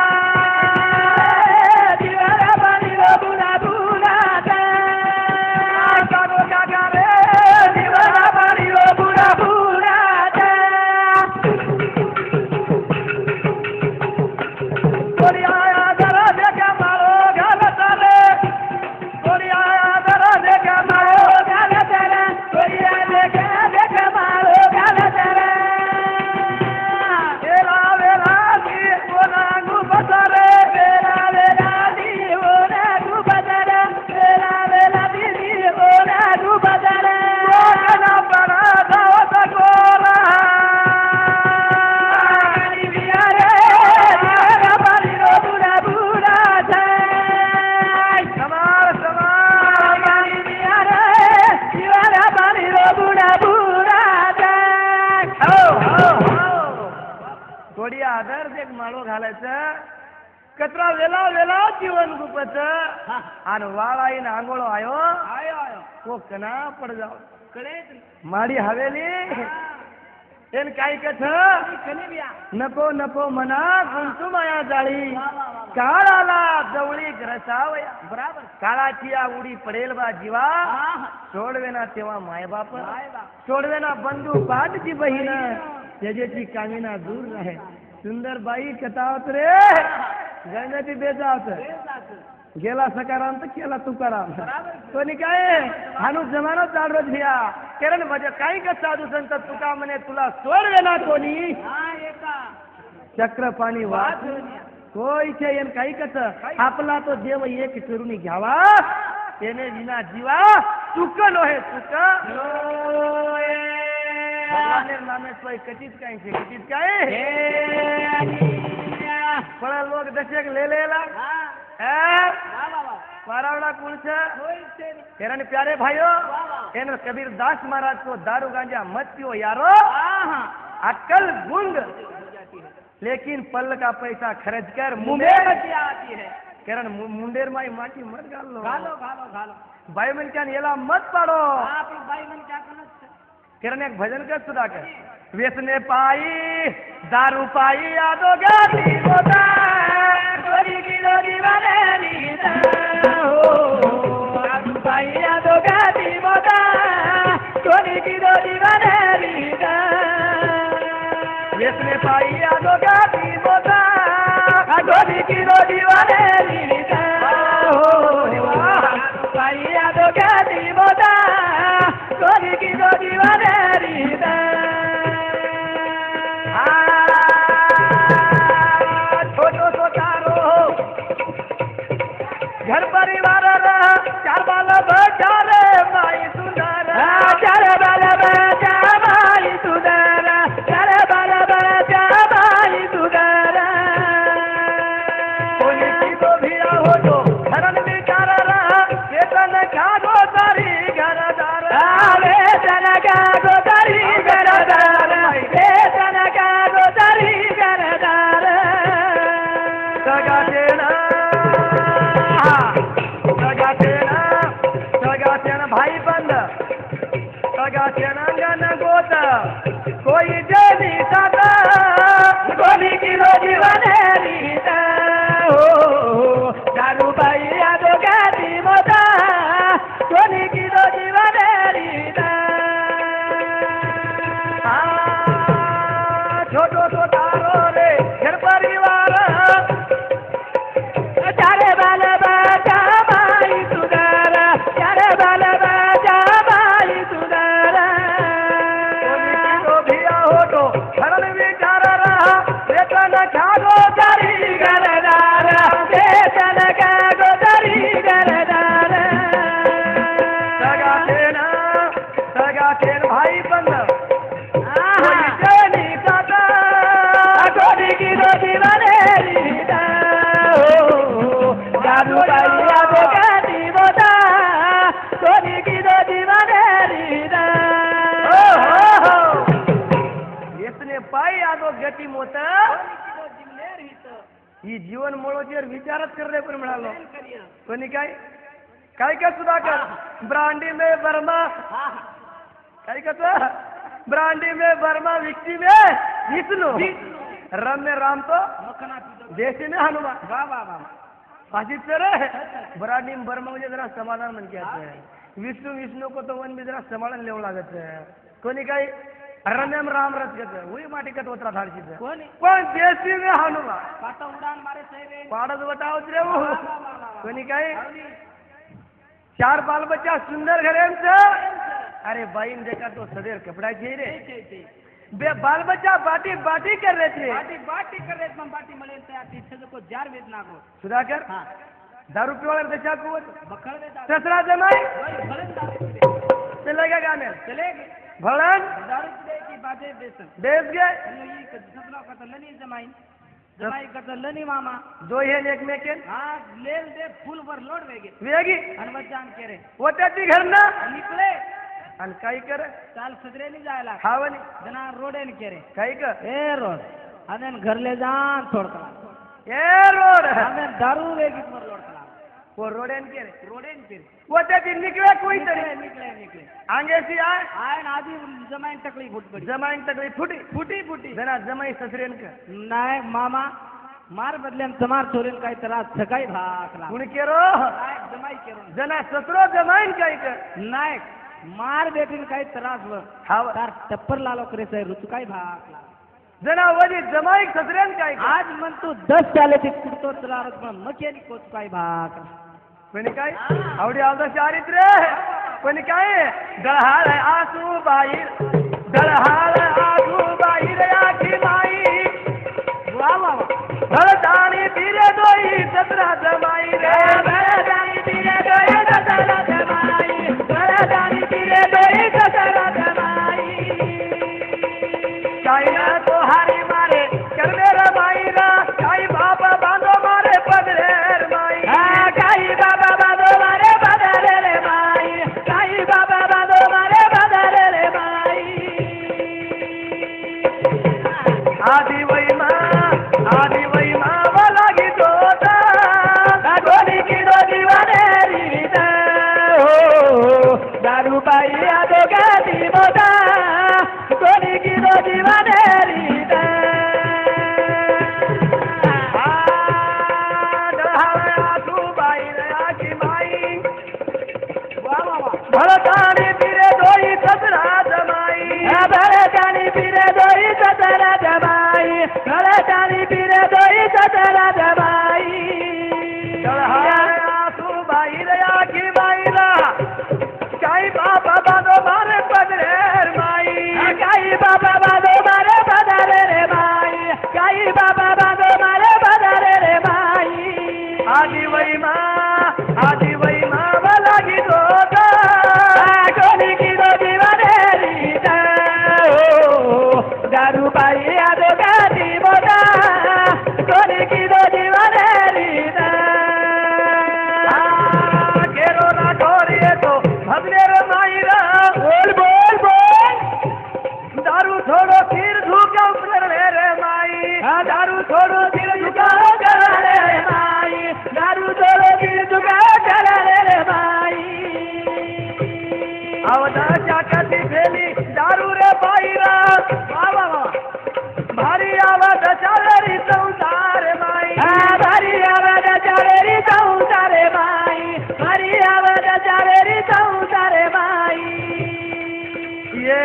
कचरा वेला वेला जीवन गुपच आणि वाळाईन आंघोळो आयो तो कना पड जाओ माडी हवेली एन काय कथ नको नको मना कुंसू माया जाळी काळाला जवळी ग्रसावया बराबर काळाची उडी पडेल बा जीवा सोडवे ना तेव्हा माय बाप सोडवे ना बंधू पाठची बहीण त्याची कामिना दूर राहे सुंदर बाई कथावत रे गणपती बेजावत गेला सकाराम तर केला तुकाराम बराबर. कोणी काय हानू जमानो चालू धिया कारण म्हणजे काही का साधू संत तुका म्हणे तुला सोडवे ना कोणी हा एका चक्र पाणी वाच कोईचे येन काही कस आपला तो देव एक करून घ्यावा तेने विना जीवा चुक नोहे चुक भगवानेर नामे सोय कधीच काय છે कधीच काय पण लोक दशक लेलेला वारावड़ा कुल છે तेरा प्यारे भाइयों एन कबीर दास महाराज को दारू गांजा मत पियो यारो अक्कल गुंग लेकिन पल का पैसा खर्च कर मुंडेर आती है कारण मुंडेर माई माटी मत घालो घालो घालो घालो भाई मन क्या येला मत पाड़ो आप भाई मन क्या करना किरण एक भजन कर सुधा कर व्यसने पाई दारू पाई यादो गाती होता कोरी की दो दीवाने नीता हो दारू पाई यादो गाती होता कोरी की दो दीवाने नीता व्यसने पाई यादो गाती होता कोरी की दो दीवाने नीता हो दारू पाई यादो गाती होता कोरी की दो दीवाने नीता छोटो सो तारो घर परिवार चार बाल बचा रे माई सुंदर चार बाल बचा माई सुंदर चार बाल बचा माई सुंदर कोनी की तो भिया हो तो धरन विचार वेतन का गो तारी घरदार वेतन का गो तारी घरदार वेतन का गो तारी घरदार सगा तेना भाई बंद सगा तेना गन गोत कोई जनी साता कोनी की रोजी बने रीता हो दारू भाई यादो गाती मोता कोनी की रोजी बने रीता छोटो तो तारो रे घर परिवार चारे बाल बचा माई सुधार चारे बाल बचा माई सुधार कोनी की तो भिया हो तो धरन विचार वेतन खागो तारी घरदार वेतन खागो तारी घरदार सगा तेन भाई बंद कोई जनी काका कोनी की रोटी बने रीता दारू पाई यादो गाती मोता कोनी की रोटी बने रीता यसने पाई यादो गती मोता ही जीवन मोळोचेर विचारच करले पण म्हणालो कोणी काय काय का सुधाकर ब्रांडी में बर्मा काय कसं ब्रांडी में बर्मा विक्टी में विष्णु रम में राम तो मखना पीतो देशी में हनुमान वाह वाह वाह फाशीत रे ब्रांडी में बर्मा मुझे जरा समाधान मन कहते हैं विष्णु को तो वन में जरा समाधान लेव लागत है कोणी काय रम्यम राम रथ कहते हैं वही माटी कट उतरा धारची है कोणी पण देशी में हनुमान पाता उड़ान मारे सही रे पाड़त बताओ रे वो कोणी काय चार बाल बच्चा सुंदर घरे से अरे बाईन देखा तो सदैव कपड़ा चाहिए रे बे बाल बच्चा बाटी बाटी कर रहे थे बाटी कर रहे थे बाटी मले पीछे को जार वेद ना को सुधाकर हाँ दारू पीवाले दशा को बखड़ दे ससरा जमाई वही भलन दारू चलेगा गाने चलेगी भलन दारू पीने की बातें बेसन बेच गए ये सपना का तो लनी जमाई जमाई का तो लनी मामा दो है एक में के हाँ ले दे फुल पर लोड वेगे वेगी हनुमत जान के रे वो त्याची घर ना निकले अन काय करे चाल सदरे नहीं जायला हावनी जना रोडे नहीं करे काय कर ए रोड हमें घर ले जान छोड़ कला ए रोड हमें दारू वेगी पर लोड कला वो रोडेन के रोडे नहीं करे वो त्याची निकले कोई तरी निकले निकले आगे से आए आए ना आधी जमाइन तकलीफ फुट पड़ी जमाईन तक फुटी फुटी फुटी जना जमाई ससरेन का नाय मामा मार बदले में समार छोरेन काही त्रास सकाळी भाकला कुणी केरो नायक जमाई केरो जना ससरो जमाईन काय कर नायक मार बेटीन काही त्रास व हाव तार टप्पर लालो करे से रुचकाई भाकला जनावरी जमाई सजऱ्यान काय आज मन तू 10 चाले ते कुडतो चलारत पण मकेनी कोच काय भाग पण काय आवडी आवदा चारित्र्य पण काय दळहाळ आसू बाई दळहाळ आसू बाई रे आखी माई वा वा भरतानी तिरे दोई सतरा जमाई रे भरतानी तिरे दोई सतरा जमाई भरतानी तिरे दोई सतरा जमाई काय ना तो हारी मारे करने रे माई रा काय बाबा बांधो मारे पदरेर माई काही बाबा बांधो मारे पदरे रे माई काही बाबा बांधो मारे पदरे रे माई आदि वै मा लागी तोता गोली की दो दीवाने रीता हो दारू पाई आदो गाती मोता गोली की दो दीवाने रीता भरतानी फिरे दोई सतरा जमाई भरतानी फिरे दोई सतरा जमाई भरतानी फिरे दोई सतरा जमाई आसू बाई रया की बाईला काही बाबा बांधो मारे पदरेर माई काही बाबा बांधो मारे पदरे रे माई काही बाबा बांधो मारे पदरे रे माई आदि वै मा लागी तोता गोली की दो दीवाने रीता हो दारू पाई आदो गाती मोता गोली की दो दीवाने रीता घेरो ना ढोरिए तो भगनेर माईरा बोल बोल बोल दारू छोड़ो फिर झुका रे माई दारू छोड़ो दिल झुका रे माई दारू छोड़ो दिल झुका रे माई आवदा चाकती फेली दारू रे बाईरा बाबा भारी आवाज चालरी संसार माई भारी आवाज चालेरी संसारे माई भारी आवाज चालेरी संसारे माई ये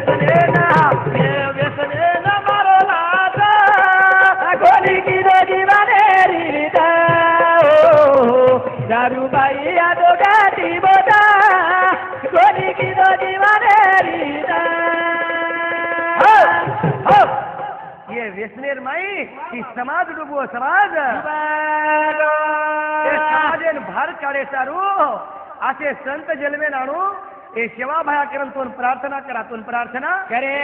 व्यसने ना मारो लाता गोली की दो दीवाने रीता हो दारू बाई आदो गाती बोता गोली की दो दीवाने रीता ये व्यसनेर माई ही समाज डुबो समाज समाजेन भार काढे सारू असे संत जन्मेन आणू हे सेवा भया करून तोन प्रार्थना करा तोन प्रार्थना करे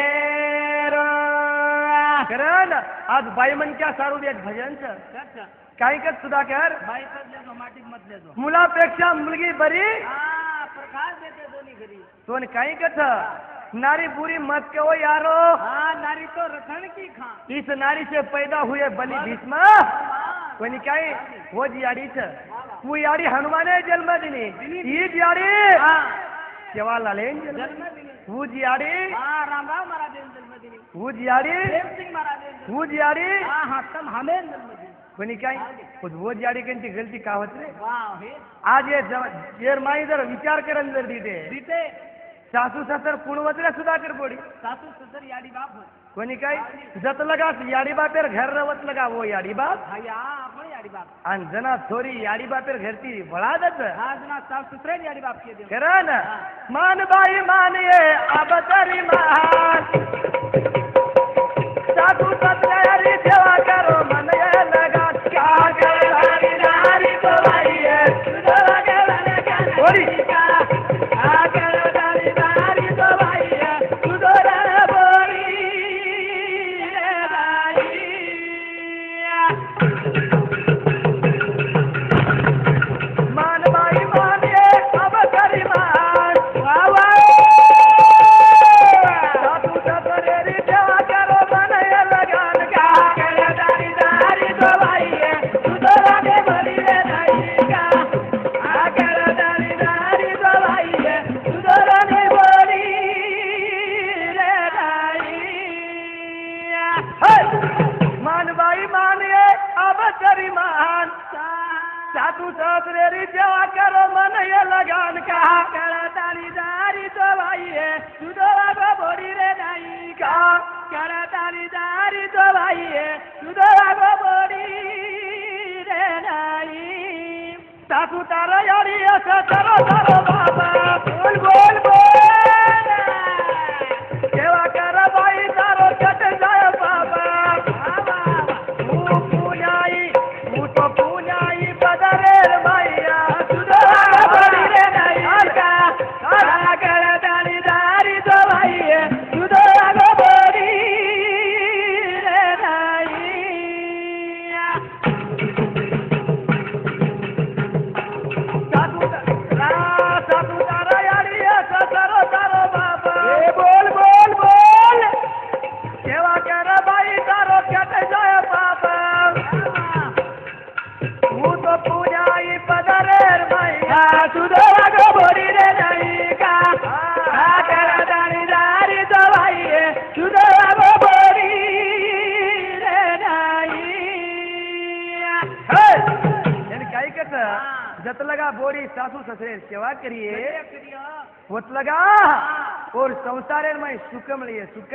करण आज बाई मनक्या सारू एक भजनच काही कर सुधाकर बाई सजले माटी मत लेजो मुलापेक्षा मुलगी बरी प्रकाश देते दोन्ही घरी तोन काही कथ नारी बुरी मत कहो यारो नारी तो रखण की खा इस नारी से पैदा हुए बलि भीष्म कोणी काय वो जियाडी तू याडी हनुमाने जन्म दिनी ही जियाडी सेवालाल जन्म दिनी तू जियाडी रामराव महाराज जन्म दिनी तू जियाडी प्रेम सिंह महाराज तू जियाडी तम हमें जन्म दिनी कोणी काय वो जियाडी कंची गलती का होत रे वाह हे आज ये माई जर विचार करन जर दीते सासू सासर पुणवतल्या सुधाकर बोडी सासू ससर याडी बाप होय कोणी काय जत लगा याडी बापेर घर रवत लगा वो याडी बाप हाया आपण याडी बाप आणि जना थोरी याडी बापेर घरती बळादच जना सासू ससरे याडी बाप के दे करण मान बाई मान ये अब तरी मान सासू ससऱ्यारी सेवा करो मन ये लगा क्या करे नारी तो बाई है सेवा करने का थोरी सासू तारा यारी असं तरो तरो बाबा बोल बोल बोल सेवा कर बाई तारो कट जाय बाबा तू पुण्याई तू तो पुण्याई बदरेर बाईया तुझा बडी रे नाही का सागर दाणी दारी तो बाई तुझा बडी रे नाही सासू तारा यारी असं तरो तरो बाबा बोल बोल बोल सेवा कर बाई तारो कट जाय बाबा तू तो पुण्याई पदरेर मैया तुझो वागो बोरी रे नाही का सागर दाणी दारी तो बाई तुझो वागो बोरी रे नाही यानी काय कट जत लगा बोरी सासू ससरे सेवा करिए होत लगा और संसारेर में सुख मिलिए सुख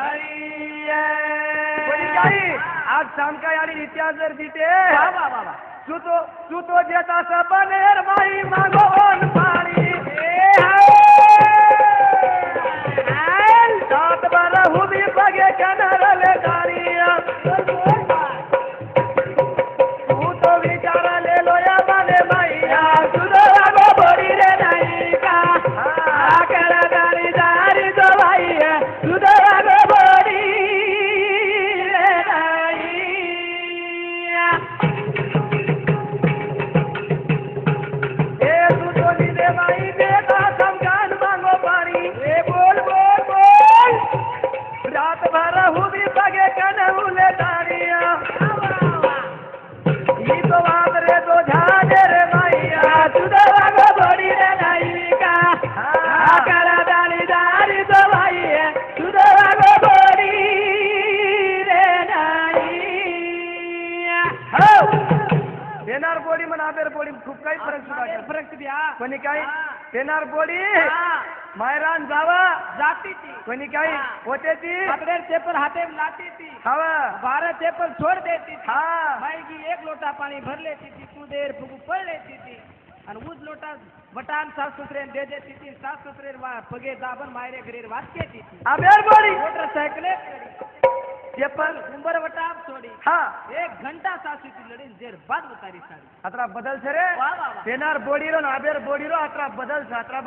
आज शाम का यानी इतिहास जीते तू तो जेता सबनेर माई मागो ओन पाणी सात बार हुबी बगे कनरले दारिया तू तो विचार ले लो या माने मैया तुझो लागो बोरी रे नाही का आकर दारी दारी तो भाई तुझो लागो बोरी रे नाही ए तू तो निदे माई बेटा समगान मांगो पानी ए बोल बोल बोल रात भर हुबी बगे कनहुले दारिया ई तो बात रे तो झाजे रे मैया तुझो लागो बोरी रे नाही का आकर दानी दारी तो भाई तुझो लागो बोरी रे नाही हो पेनार बोडी म्हणा आबेर बोडी खूप काही फरक द्या कोणी काही पेनार बोडी मायरान जावा जाती थी कोणी काही होते ती अपने चेपर हाथे में लाती थी हवा 12 चेपर छोड़ देती थी हाँ माई की एक लोटा पानी भर लेती थी तू देर फुगू पड़ लेती थी और उस लोटा बटान साफ सुथरे दे देती थी साफ सुथरे पगे दाबन मायरे घरेर वाट केती थी आबेर बोडी मोटरसाइकिल पेपर उंबर वटाप छोड़ी हाँ 1 घंटा सासू की लड़ी देर बाद उतारी साड़ी अतरा बदल छे रे वाह वाह वाह पेनार बोडी रो आबेर बोडी रो अतरा बदल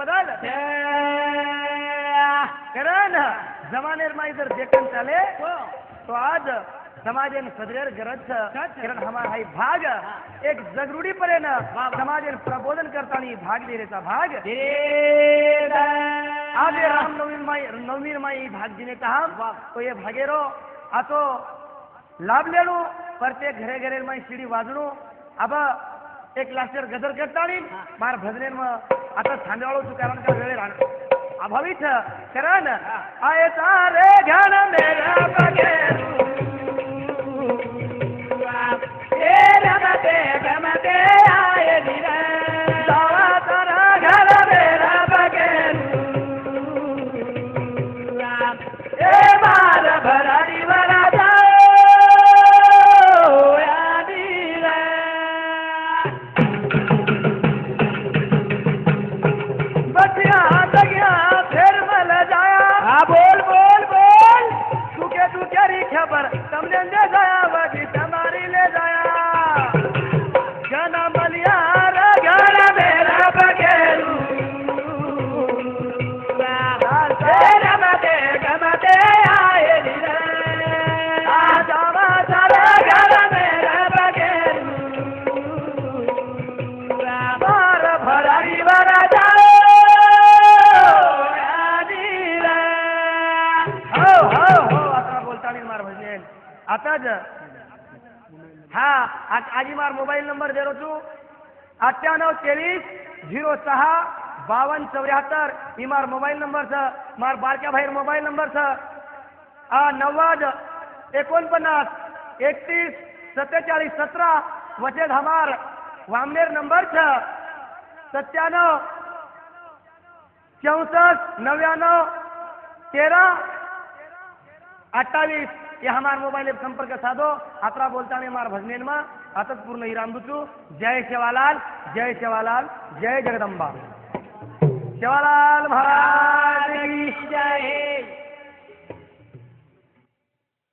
करण जमानेर माई जर देखन चाले तो आज समाजेन सदरेर गरज कारण हमारा हाई भाग एक जगरुडी परे न समाजेन प्रबोधन करतानी भाग दे रेचा भाग आज राम नवमी माई भाग दिने कहा तो ये भागेरो आ तो लाभ लेणू प्रत्येक घरे घरे माई सीडी वाजणू अब एक लास्टर गजर करतानी मार भजनेन म आता सांडवाळो तू कारण का वेळे राहण अभावित करण आये तारे घन मेरा बगेरू ए गमते आये धीरे सावा तारा घन मेरा बगेरू ए मार भराडी वरा बोल बोल बोल तू क्या री खबर तुमने दे जाया वजी तुम्हारी ले जाया गाना मलिया रे गाना मेरा बगेरू तेरा गमते आए रे आ जावा सारा गाना मेरा बगेरू मार भरारी वरा जाओ आताच हा आजी मार मोबाईल नंबर दे तू 9823065274 ही मार मोबाईल नंबर छ मार बारक्या भाईर मोबाईल नंबर छ 90 49 31 47 17 वचेद हमार वामनेर नंबर छ 97 64 99 13 28 ये हमार मोबाइल संपर्क साधो आतरा बोलता नहीं हमार भजनेन में आताच पूर्ण ही रामदूतू जय शेवालाल जय शेवालाल जय जगदंबा शेवालाल महाराज की जय